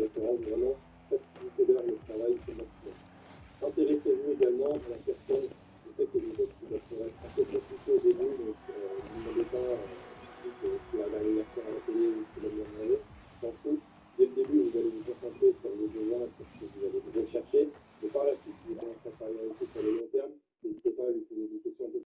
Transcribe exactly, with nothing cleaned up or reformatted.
référence, vraiment faciliter leur le travail au maximum. Intéressez-vous également à la personne. Je sais que c'est des choses qui doivent être assez compliquées au début, donc euh, ne vous demandez pas euh, que tu as un anniversaire à la télé ou que tu vas bien manger. S'en fout. Dès le début, vous allez vous concentrer sur les besoins, sur ce que vous allez rechercher. Et par la suite, si vous commencez à travailler avec eux sur le long terme, n'hésitez pas à lui poser des questions.